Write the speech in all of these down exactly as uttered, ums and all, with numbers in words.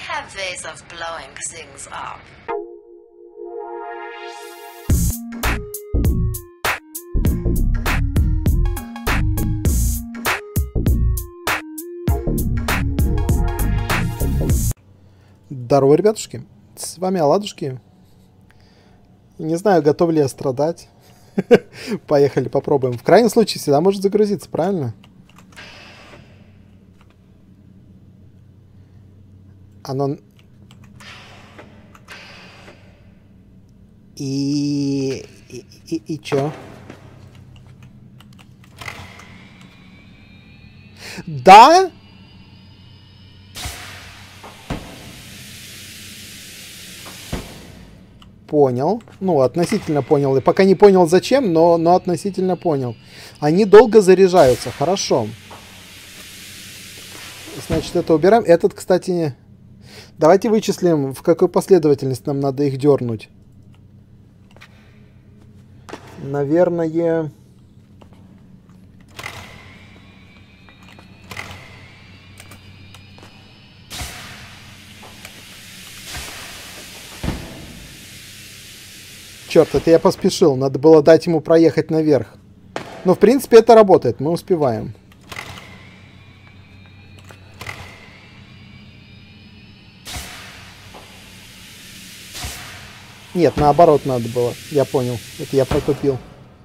have ways of blowing things up. Здорово, ребятушки. С вами Оладушки. Не знаю, готов ли я страдать. Поехали, попробуем. В крайнем случае, всегда может загрузиться, правильно? Оно... И... И, и, и чё? Да? Понял. Ну, относительно понял. И пока не понял зачем, но, но относительно понял. Они долго заряжаются. Хорошо. Значит, это убираем. Этот, кстати... Давайте вычислим, в какой последовательности нам надо их дернуть. Наверное... Черт, это я поспешил. Надо было дать ему проехать наверх. Но, в принципе, это работает. Мы успеваем. Нет, наоборот надо было. Я понял. Это я протупил.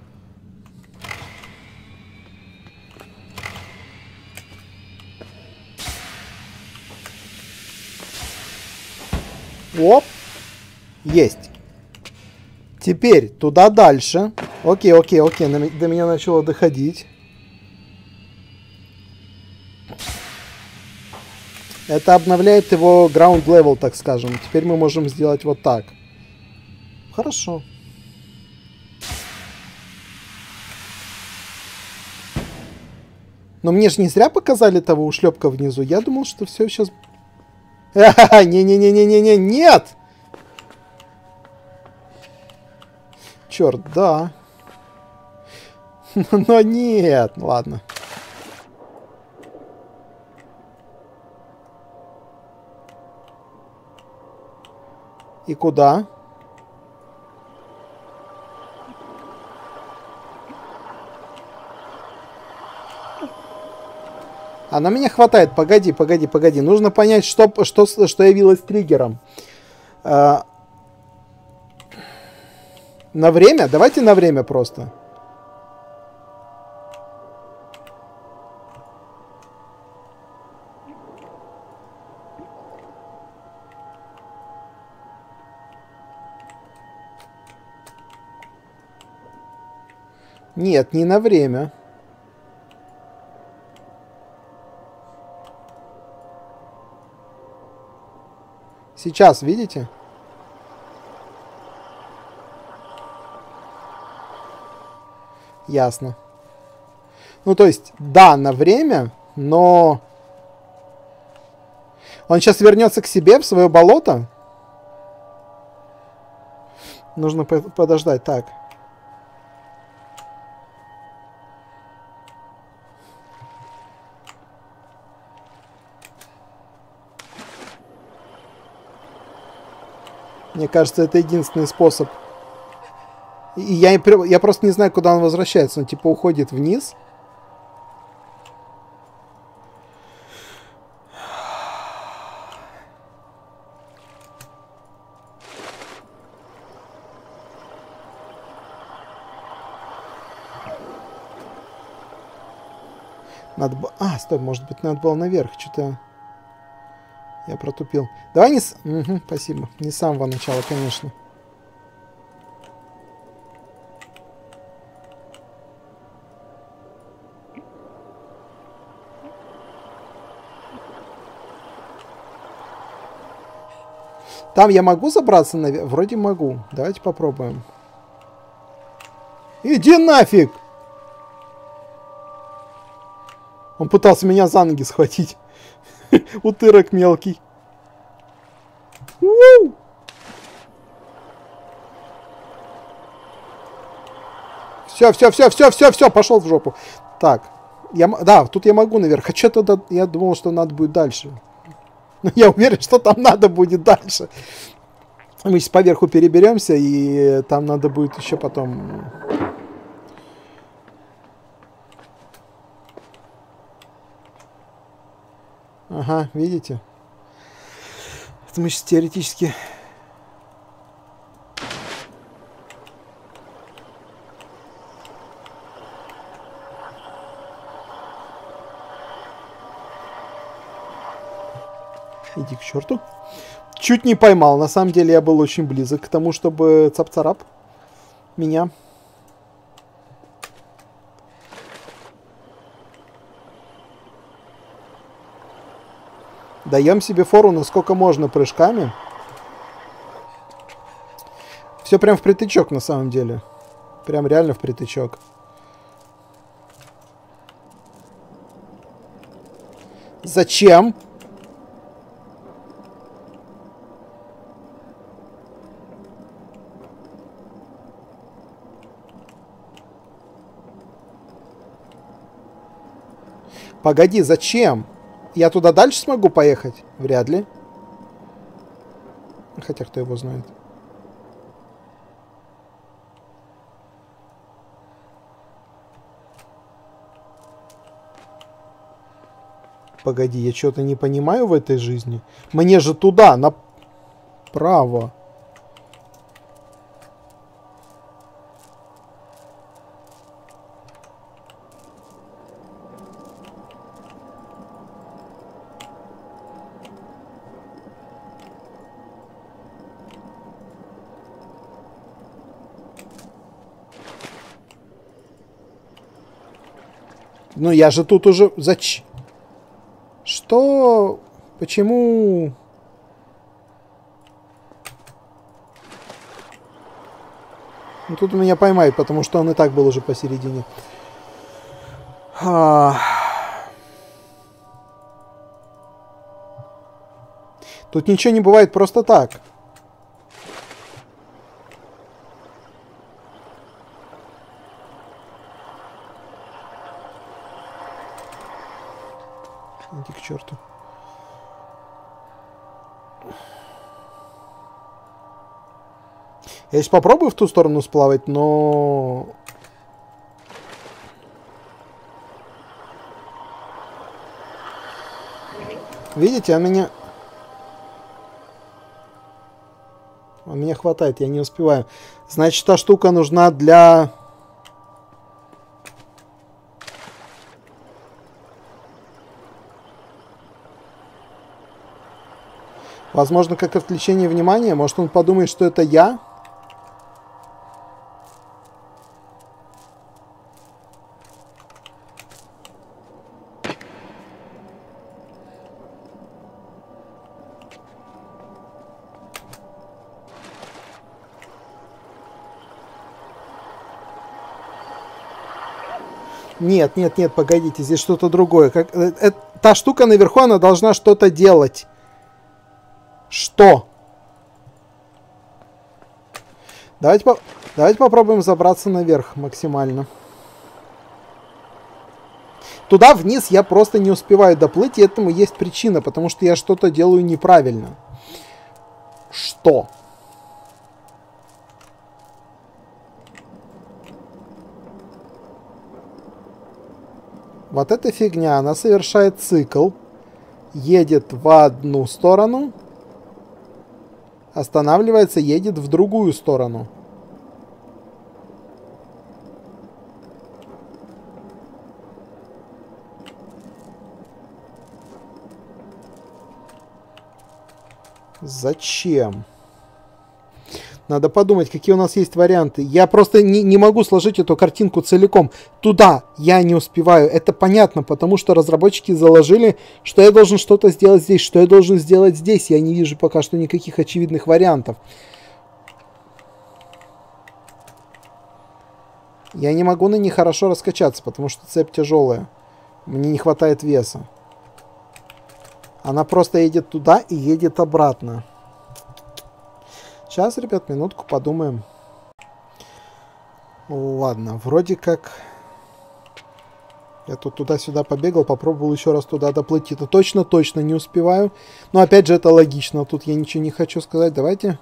Оп. Есть. Теперь туда дальше. Окей, окей, окей. До меня начало доходить. Это обновляет его ground level, так скажем. Теперь мы можем сделать вот так. Хорошо. Но мне же не зря показали того ушлепка внизу. Я думал, что все сейчас... Не-не-не-не-не-не, нет! Черт, да. Но нет, ладно. И куда? А на меня хватает. Погоди, погоди, погоди. Нужно понять, что, что, что явилось триггером. А... На время? Давайте на время просто. Нет, не на время. Сейчас, видите? Ясно. Ну, то есть, да, на время, но... Он сейчас вернется к себе, в свое болото? Нужно по- подождать. Так. Мне кажется, это единственный способ. И я, я просто не знаю, куда он возвращается. Он типа уходит вниз. Надо было... А, стой, может быть, надо было наверх. Что-то я протупил. Давай не с... Угу, спасибо. Не с самого начала, конечно. Там я могу забраться наверх? Вроде могу. Давайте попробуем. Иди нафиг! Он пытался меня за ноги схватить. Утырок мелкий. Все, все, все, все, все, все, пошел в жопу. Так. Я, да, тут я могу наверх. А что тогда я думал, что надо будет дальше. Я уверен, что там надо будет дальше. Мы сейчас поверху переберемся, и там надо будет еще потом... Ага, видите? Это мы сейчас теоретически... Иди к черту. Чуть не поймал. На самом деле я был очень близок к тому, чтобы цап-царап меня. Даем себе фору насколько можно прыжками. Все прям впритычок на самом деле. Прям реально впритычок. Зачем? Погоди, зачем? Я туда дальше смогу поехать? Вряд ли. Хотя кто его знает. Погоди, я что-то не понимаю в этой жизни. Мне же туда, направо. Ну, я же тут уже... Зачем? Что? Почему? Ну, тут меня поймает, потому что он и так был уже посередине. А... Тут ничего не бывает просто так. Иди к черту. Я сейчас попробую в ту сторону сплавать, но... Видите, он меня... Он меня хватает, я не успеваю. Значит, та штука нужна для... Возможно, как отвлечение внимания. Может, он подумает, что это я? Нет, нет, нет, погодите, здесь что-то другое. Как, э, э, та штука наверху, она должна что-то делать. Что? Давайте, по Давайте попробуем забраться наверх максимально. Туда вниз я просто не успеваю доплыть, и этому есть причина, потому что я что-то делаю неправильно. Что? Вот эта фигня, она совершает цикл, едет в одну сторону, останавливается, едет в другую сторону. Зачем? Надо подумать, какие у нас есть варианты. Я просто не, не могу сложить эту картинку целиком. Туда я не успеваю. Это понятно, потому что разработчики заложили, что я должен что-то сделать здесь, что я должен сделать здесь. Я не вижу пока что никаких очевидных вариантов. Я не могу на них хорошо раскачаться, потому что цепь тяжелая. Мне не хватает веса. Она просто едет туда и едет обратно. Сейчас, ребят, минутку подумаем. Ладно, вроде как... Я тут туда-сюда побегал, попробовал еще раз туда доплыть. Это точно-точно не успеваю. Но опять же, это логично. Тут я ничего не хочу сказать. Давайте.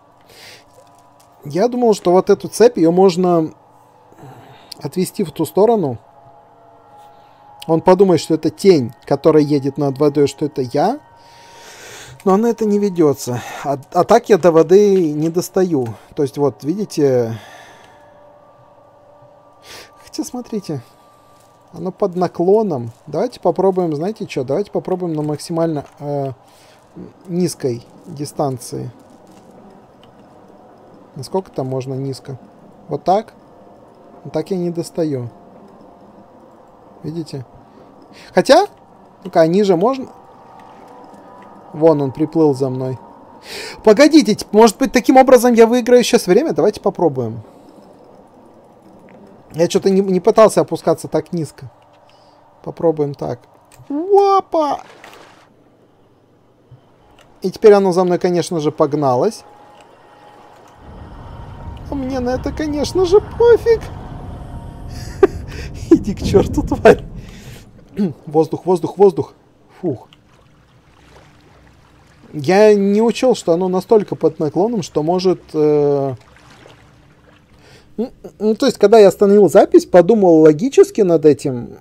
Я думал, что вот эту цепь, ее можно отвести в ту сторону. Он подумает, что это тень, которая едет над водой, что это я. Но на это не ведется. А, а так я до воды не достаю. То есть вот, видите... Хотя, смотрите... Оно под наклоном. Давайте попробуем, знаете что? Давайте попробуем на максимально э, низкой дистанции. Насколько там можно низко? Вот так? Вот так я не достаю. Видите? Хотя, ну-ка, ниже можно? Вон он приплыл за мной. Погодите, может быть, таким образом я выиграю сейчас время? Давайте попробуем. Я что-то не, не пытался опускаться так низко. Попробуем так. Опа! И теперь оно за мной, конечно же, погналось. А мне на это, конечно же, пофиг. Иди к черту, тварь. Воздух, воздух, воздух. Фух. Я не учел, что оно настолько под наклоном, что может... Э Ну, то есть, когда я остановил запись, подумал логически над этим.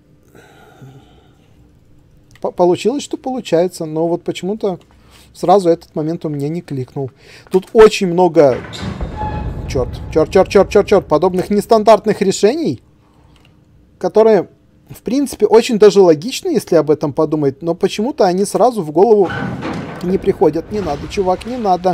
П- получилось, что получается, но вот почему-то сразу этот момент у меня не кликнул. Тут очень много... Черт, черт, черт, черт, черт, черт, подобных нестандартных решений, которые, в принципе, очень даже логичны, если об этом подумать, но почему-то они сразу в голову не приходят. Не надо, чувак, не надо.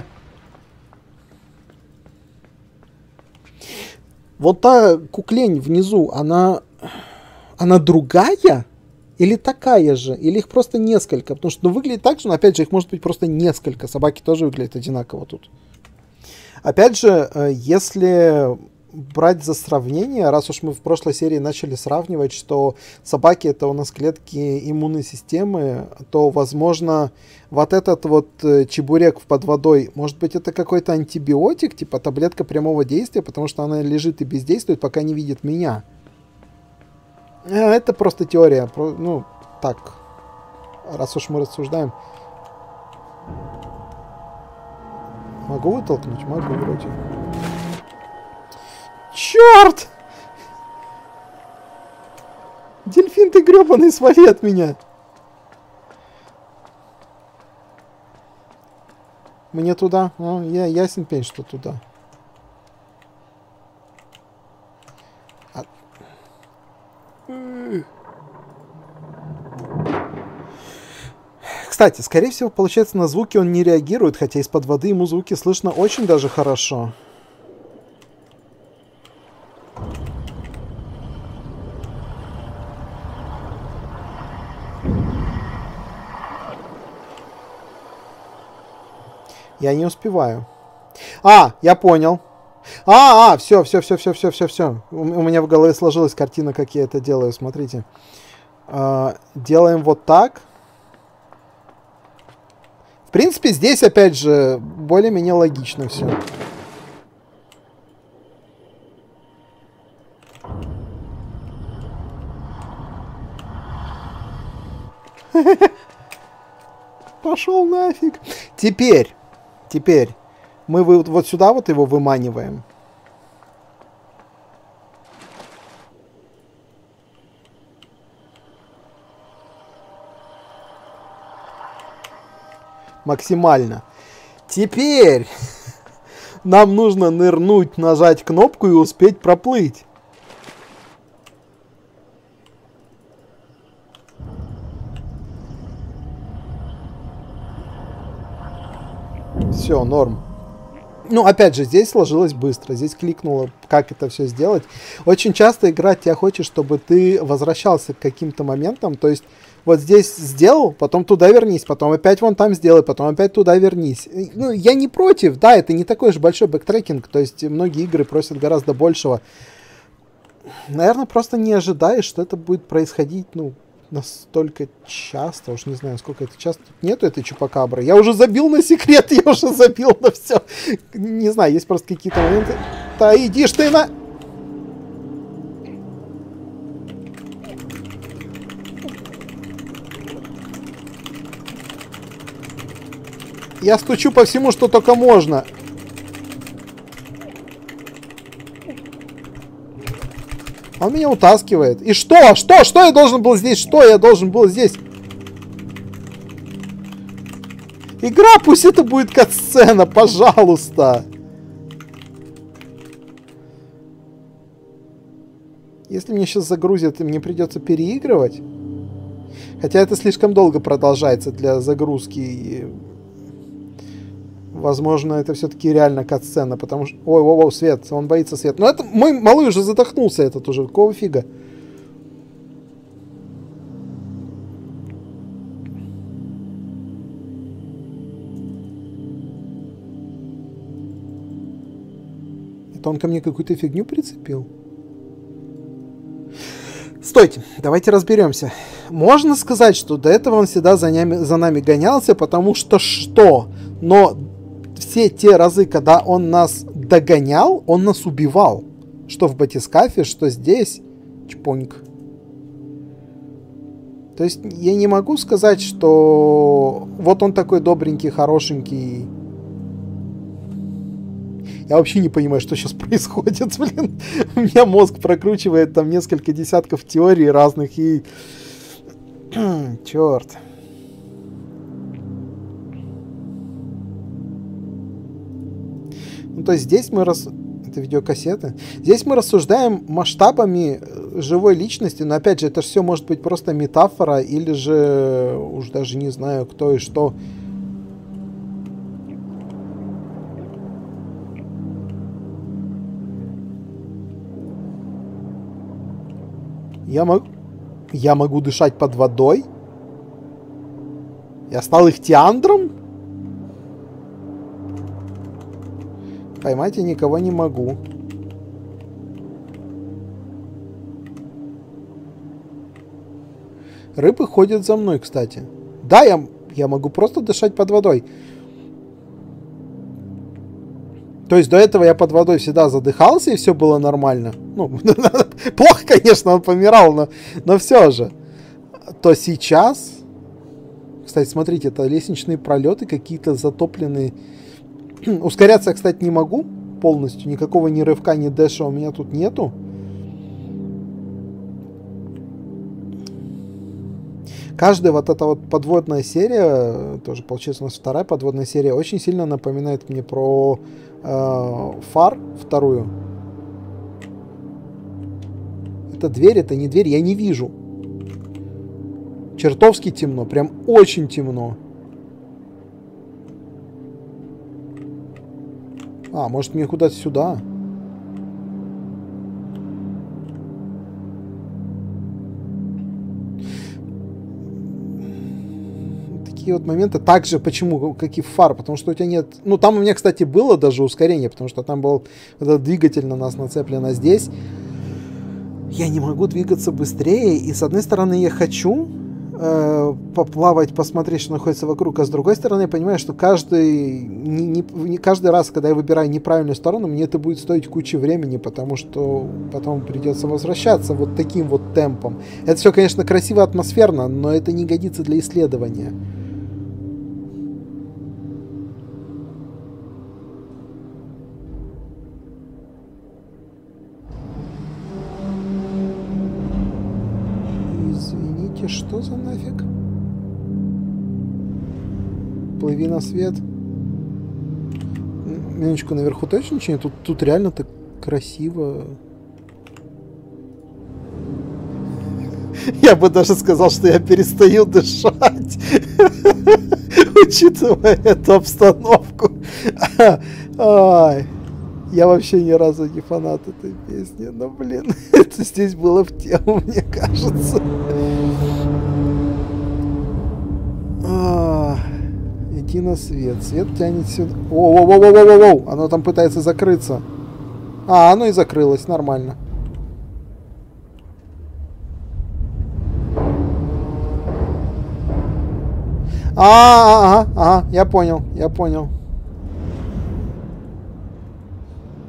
Вот та куклень внизу, она, она другая? Или такая же? Или их просто несколько? Потому что ну, выглядит так же, но опять же их может быть просто несколько. Собаки тоже выглядят одинаково тут. Опять же, если брать за сравнение, раз уж мы в прошлой серии начали сравнивать, что собаки это у нас клетки иммунной системы, то, возможно, вот этот вот чебурек под водой, может быть, это какой-то антибиотик, типа таблетка прямого действия, потому что она лежит и бездействует, пока не видит меня. Это просто теория. Ну, так, раз уж мы рассуждаем. Могу вытолкнуть? Могу вроде. Черт! Дельфин, ты гребаный, свали от меня. Мне туда? А, я ясен пень, что туда. А... Кстати, скорее всего, получается, на звуки он не реагирует, хотя из-под воды ему звуки слышно очень даже хорошо. Я не успеваю. А, я понял. А, а, все, все, все, все, все, все, все. У, у меня в голове сложилась картина, как я это делаю. Смотрите. А, делаем вот так. В принципе, здесь, опять же, более-менее логично все. Пошел нафиг. Теперь, теперь мы вот, вот сюда вот его выманиваем. Максимально. Теперь нам нужно нырнуть, нажать кнопку и успеть проплыть. Все, норм. Ну, опять же, здесь сложилось быстро. Здесь кликнуло, как это все сделать. Очень часто игра тебя хочет, чтобы ты возвращался к каким-то моментам. То есть, вот здесь сделал, потом туда вернись, потом опять вон там сделай, потом опять туда вернись. Ну, я не против. Да, это не такой уж большой бэктрекинг. То есть, многие игры просят гораздо большего. Наверное, просто не ожидаешь, что это будет происходить, ну, настолько часто, уж не знаю, сколько это часто. Тут нету этой чупакабры. Я уже забил на секрет, я уже забил на все. Не знаю, есть просто какие-то моменты. Да иди ж ты на... Я стучу по всему, что только можно. Он меня утаскивает. И что? Что? Что я должен был здесь? Что я должен был здесь? Игра, пусть это будет катсцена, пожалуйста. Если мне сейчас загрузят, и мне придется переигрывать. Хотя это слишком долго продолжается для загрузки. И... Возможно, это все-таки реально катсцена, потому что... Ой, ой, ой, свет, он боится света. Но это мой малый уже задохнулся, этот уже. Какого фига? Это он ко мне какую-то фигню прицепил? Стойте, давайте разберемся. Можно сказать, что до этого он всегда за нами, за нами гонялся, потому что что? Но... Все те разы, когда он нас догонял, он нас убивал. Что в батискафе, что здесь. Чпоньк. То есть я не могу сказать, что вот он такой добренький, хорошенький. Я вообще не понимаю, что сейчас происходит, блин. У меня мозг прокручивает там несколько десятков теорий разных и... Черт. Ну, то есть здесь мы рас... Это видеокассеты. Здесь мы рассуждаем масштабами живой личности, но опять же, это же все может быть просто метафора, или же уж даже не знаю, кто и что. Я могу... Я могу дышать под водой? Я стал ихтиандром? Поймать я никого не могу. Рыбы ходят за мной, кстати. Да, я, я могу просто дышать под водой. То есть до этого я под водой всегда задыхался, и все было нормально. Ну, плохо, конечно, он помирал, но, но все же. То сейчас... Кстати, смотрите, это лестничные пролеты какие-то затопленные... Ускоряться я, кстати, не могу полностью. Никакого ни рывка, ни дэша у меня тут нету. Каждая вот эта вот подводная серия, тоже получается у нас вторая подводная серия, очень сильно напоминает мне про э, Фар вторую. Это дверь, это не дверь, я не вижу. Чертовски темно, прям очень темно. А, может мне куда-то сюда? Такие вот моменты. Также, почему, как и в Фар, потому что у тебя нет... Ну, там у меня, кстати, было даже ускорение, потому что там был этот двигатель на нас нацеплен, а здесь я не могу двигаться быстрее, и с одной стороны я хочу э, поплавать, посмотреть, что находится вокруг, а с другой стороны я понимаю, что каждый, не, не, не каждый раз, когда я выбираю неправильную сторону, мне это будет стоить кучу времени, потому что потом придется возвращаться вот таким вот темпом. Это все, конечно, красиво, атмосферно, но это не годится для исследования. Что за нафиг? Плыви на свет. Минуточку, наверху точно ничего нет? Тут, тут реально так красиво. Я бы даже сказал, что я перестаю дышать, учитывая эту обстановку. Я вообще ни разу не фанат этой песни, но, блин, это здесь было в тему, мне кажется. А, иди на свет. Свет тянет сюда. Воу-воу-воу-воу-воу-воу! Оно там пытается закрыться. А, оно и закрылось, нормально. А, ага, ага, я понял, я понял.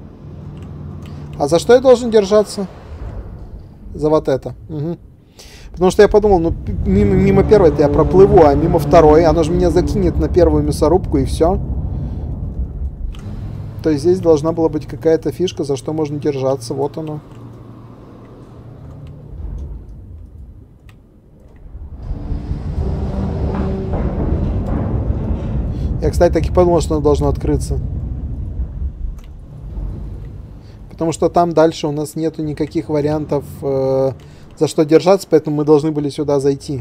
А за что я должен держаться? За вот это. Угу. Потому что я подумал, ну мимо, мимо первой-то я проплыву, а мимо второй оно же меня закинет на первую мясорубку и все. То есть здесь должна была быть какая-то фишка, за что можно держаться. Вот оно. Я, кстати, так и подумал, что оно должно открыться. Потому что там дальше у нас нету никаких вариантов, э, за что держаться, поэтому мы должны были сюда зайти.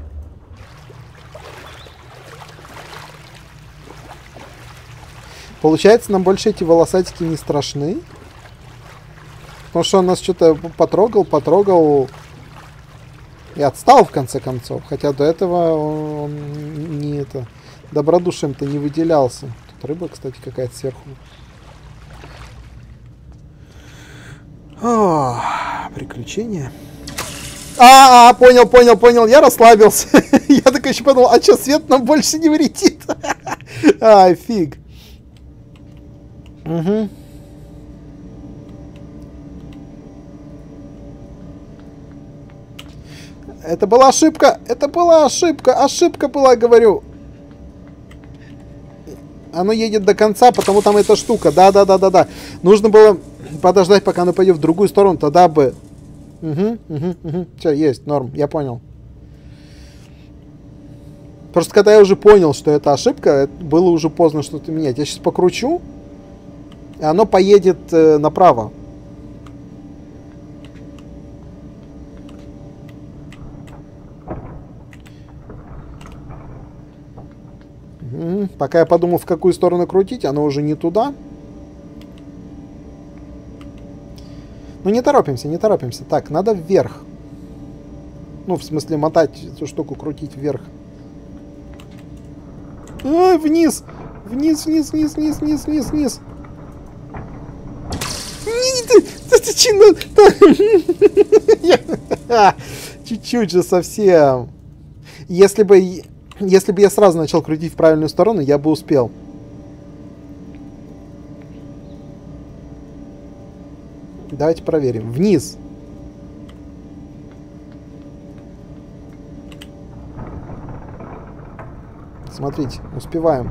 Получается, нам больше эти волосатики не страшны. Потому что он нас что-то потрогал, потрогал и отстал в конце концов. Хотя до этого он не это, добродушием-то не выделялся. Тут рыба, кстати, какая-то сверху. О, приключения. А, а, понял, понял, понял. Я расслабился. Я так еще подумал, а что, свет нам больше не вредит? Ай, фиг. Угу. Это была ошибка. Это была ошибка. Ошибка была, говорю. Оно едет до конца, потому там эта штука. Да, да, да, да, да. Нужно было подождать, пока оно пойдет в другую сторону, тогда бы... Угу, угу, угу. Все, есть, норм, я понял. Просто когда я уже понял, что это ошибка, было уже поздно что-то менять. Я сейчас покручу, и оно поедет э, направо. Угу. Пока я подумал, в какую сторону крутить, оно уже не туда. Ну, не торопимся, не торопимся. Так, надо вверх. Ну, в смысле, мотать эту штуку, крутить вверх. Ай, вниз! Вниз, вниз, вниз, вниз, вниз, вниз, вниз. Чуть-чуть же совсем. Если бы... Если бы я сразу начал крутить в правильную сторону, я бы успел. Давайте проверим. Вниз. Смотрите, успеваем.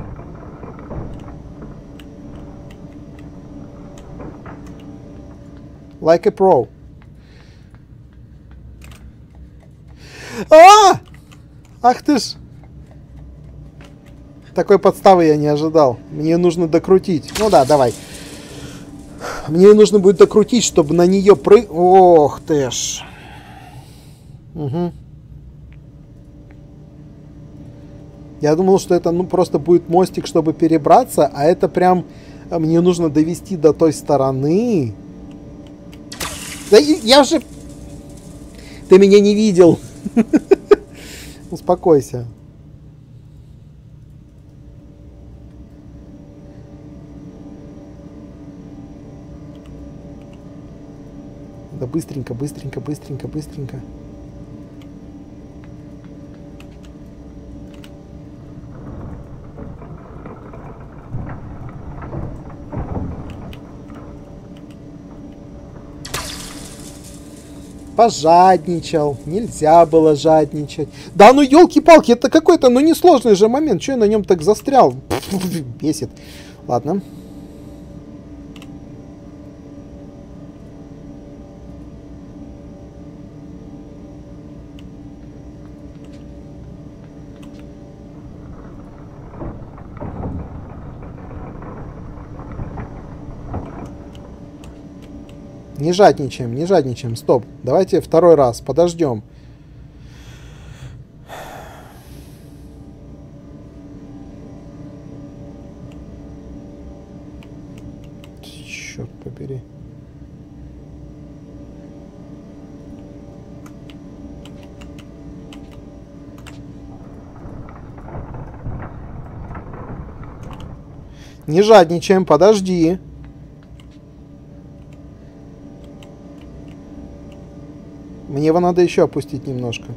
Like a pro. А! Ах ты ж! Такой подставы я не ожидал. Мне нужно докрутить. Ну да, давай. Мне нужно будет докрутить, чтобы на нее прыг... Ох ты ж. Угу. Я думал, что это ну просто будет мостик, чтобы перебраться, а это прям мне нужно довести до той стороны. Да я же... Ты меня не видел. Успокойся. Да быстренько, быстренько, быстренько, быстренько. Пожадничал. Нельзя было жадничать. Да ну елки-палки, это какой-то, ну несложный же момент. Че я на нем так застрял? Бесит. Ладно. Не жадничаем, не жадничаем. Стоп. Давайте второй раз. Подождем. Черт побери. Не жадничаем, подожди. Мне его надо еще опустить немножко.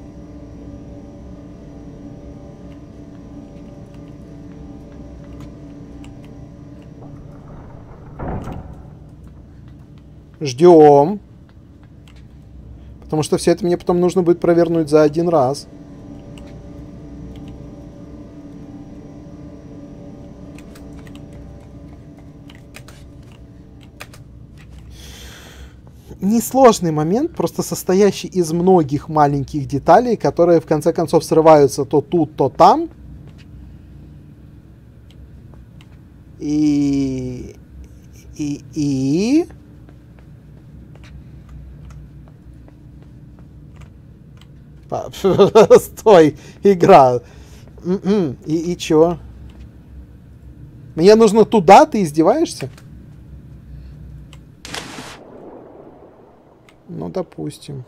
Ждем. Потому что все это мне потом нужно будет провернуть за один раз. Несложный момент, просто состоящий из многих маленьких деталей, которые в конце концов срываются то тут, то там. И... И... И... Стой, игра. И, и чё? Мне нужно туда, ты издеваешься? Ну, допустим.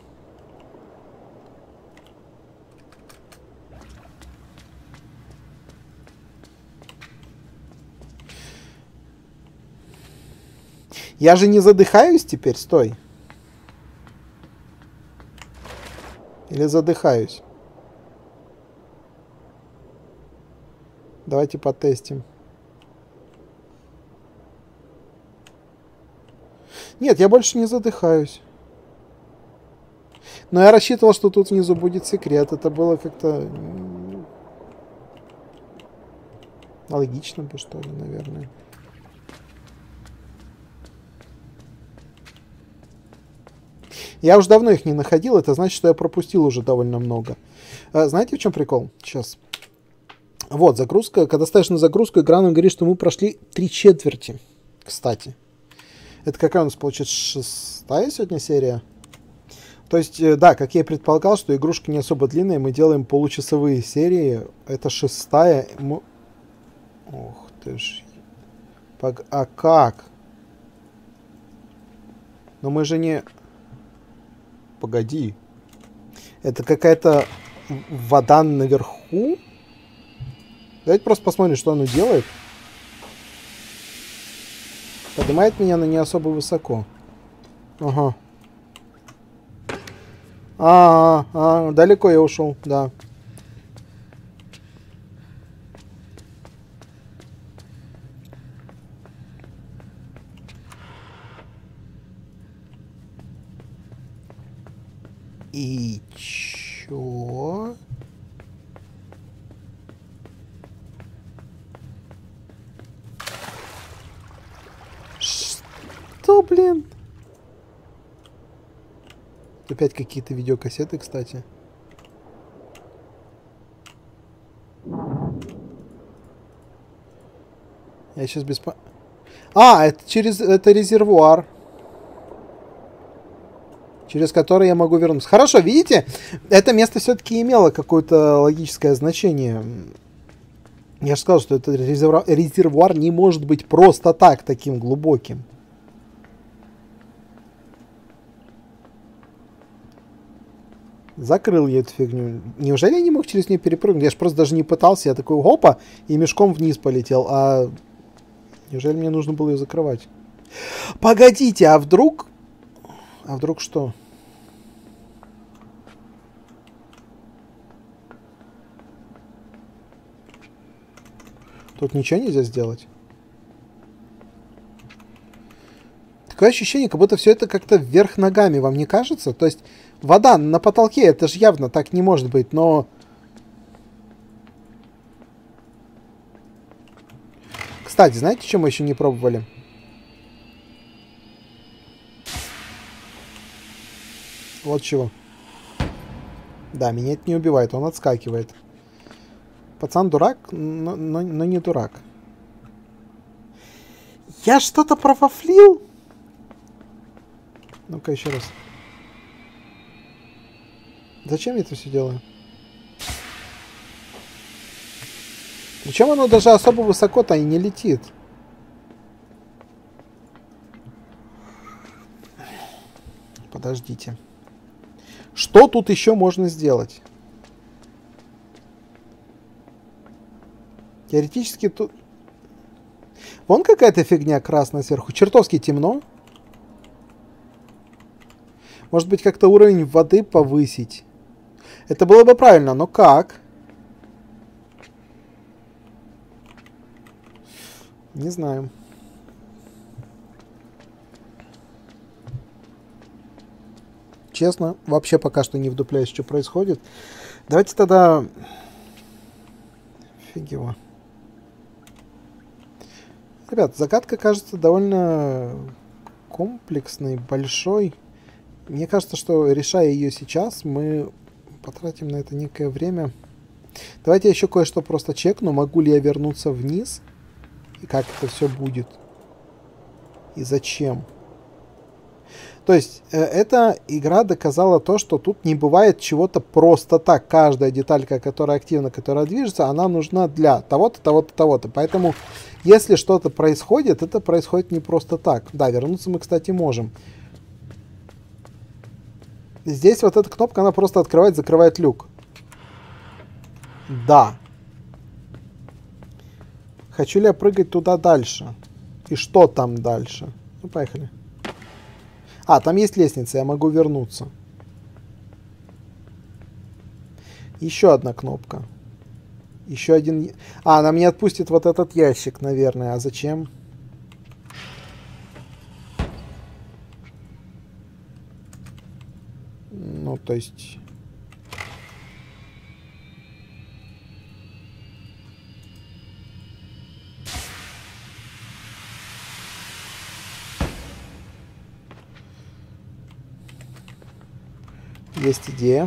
Я же не задыхаюсь теперь, стой. Или задыхаюсь? Давайте потестим. Нет, я больше не задыхаюсь. Но я рассчитывал, что тут внизу будет секрет. Это было как-то... логично бы, что ли, наверное. Я уже давно их не находил. Это значит, что я пропустил уже довольно много. А, знаете, в чем прикол? Сейчас. Вот, загрузка. Когда ставишь на загрузку, игра нам говорит, что мы прошли три четверти. Кстати. Это какая у нас получается шестая сегодня серия? То есть, да, как я и предполагал, что игрушка не особо длинная, мы делаем получасовые серии. Это шестая. Мы... Ох ты ж. Пог... А как? Но мы же не... Погоди. Это какая-то вода наверху? Давайте просто посмотрим, что оно делает. Поднимает меня на не особо высоко. Ага. А, -а, а, далеко я ушел, да. И чё? Что, блин? Опять какие-то видеокассеты, кстати. Я сейчас без... А, это через... Это резервуар. Через который я могу вернуться. Хорошо, видите? Это место все-таки имело какое-то логическое значение. Я же сказал, что этот резервуар, резервуар не может быть просто так таким глубоким. Закрыл я эту фигню. Неужели я не мог через нее перепрыгнуть? Я же просто даже не пытался. Я такой, опа, и мешком вниз полетел. А неужели мне нужно было ее закрывать? Погодите, а вдруг... А вдруг что? Тут ничего нельзя сделать? Такое ощущение, как будто все это как-то вверх ногами, вам не кажется? То есть вода на потолке, это же явно так не может быть, но... Кстати, знаете, что мы еще не пробовали? Вот чего. Да, меня это не убивает, он отскакивает. Пацан дурак, но, но, но не дурак. Я что-то провафлил? Ну-ка, еще раз. Зачем я это все делаю? Причем оно даже особо высоко-то и не летит. Подождите. Что тут еще можно сделать? Теоретически тут... Вон какая-то фигня красная сверху. Чертовски темно. Может быть, как-то уровень воды повысить? Это было бы правильно, но как? Не знаю. честно, вообще пока что не вдупляюсь, что происходит. Давайте тогда... Фиг его. Ребят, загадка кажется довольно комплексной, большой. Мне кажется, что решая ее сейчас, мы потратим на это некое время. Давайте я еще кое-что просто чекну. Могу ли я вернуться вниз? И как это все будет? И зачем? То есть, э, эта игра доказала то, что тут не бывает чего-то просто так. Каждая деталька, которая активна, которая движется, она нужна для того-то, того-то, того-то. Поэтому, если что-то происходит, это происходит не просто так. Да, вернуться мы, кстати, можем. Здесь вот эта кнопка, она просто открывает, закрывает люк. Да. Хочу ли я прыгать туда дальше? И что там дальше? Ну, поехали. А, там есть лестница, я могу вернуться. Еще одна кнопка. Еще один... А, она мне отпустит вот этот ящик, наверное. А зачем? Ну, то есть... Есть идея.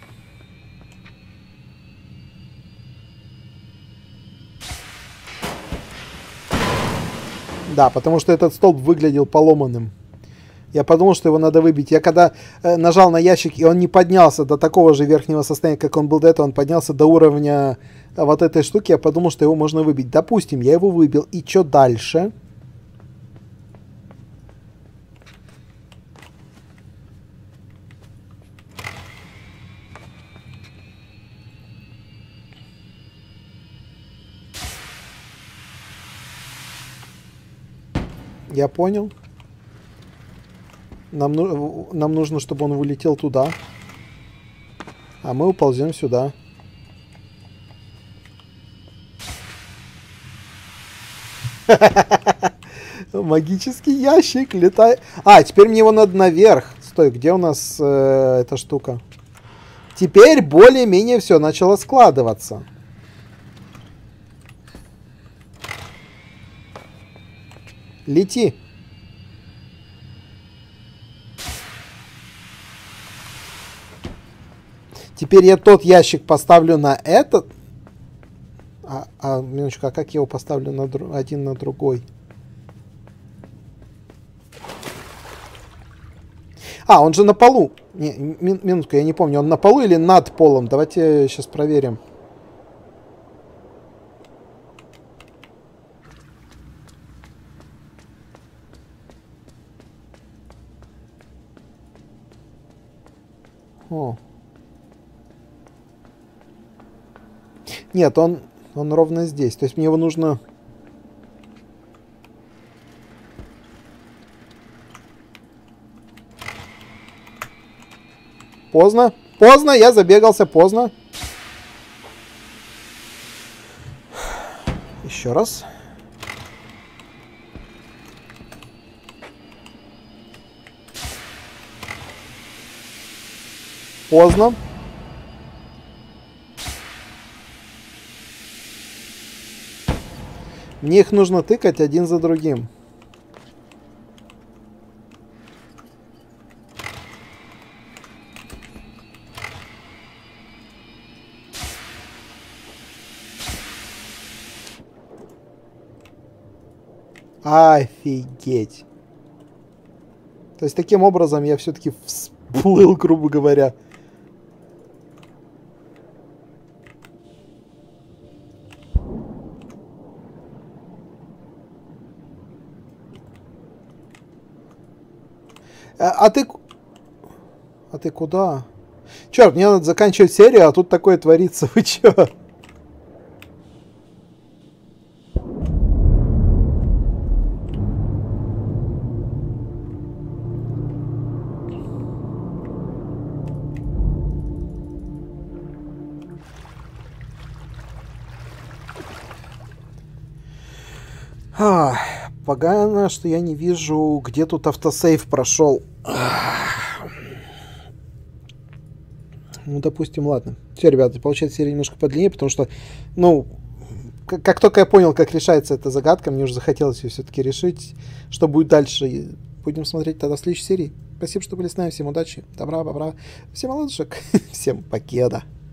Да, потому что этот столб выглядел поломанным. Я подумал, что его надо выбить. Я когда э, нажал на ящик, и он не поднялся до такого же верхнего состояния, как он был до этого, он поднялся до уровня э, вот этой штуки, я подумал, что его можно выбить. Допустим, я его выбил. И что дальше? Я понял. Нам, ну, нам нужно, чтобы он вылетел туда. А мы уползем сюда. Магический ящик летает. А, теперь мне его надо наверх. Стой, где у нас э, эта штука? Теперь более-менее все начало складываться. Лети. Теперь я тот ящик поставлю на этот. А, а минуточку, а как я его поставлю на дру... один на другой? А, он же на полу. Не, мин, минутку, я не помню, он на полу или над полом? Давайте сейчас проверим. О. Нет, он, он ровно здесь. То есть мне его нужно... Поздно. Поздно, я забегался, поздно. Еще раз. Поздно. Мне их нужно тыкать один за другим. Офигеть. То есть таким образом я все-таки всплыл, грубо говоря. А, а ты... А ты куда? Черт, мне надо заканчивать серию, а тут такое творится. Вы чё? А, погано, что я не вижу, где тут автосейв прошел. Ну, допустим, ладно. Все, ребята, получается серия немножко подлиннее, потому что, ну, как, как только я понял, как решается эта загадка, мне уже захотелось ее все-таки решить. Что будет дальше, будем смотреть тогда в следующей серии. Спасибо, что были с нами. Всем удачи, добра, бобра, всем ладушек, всем покеда.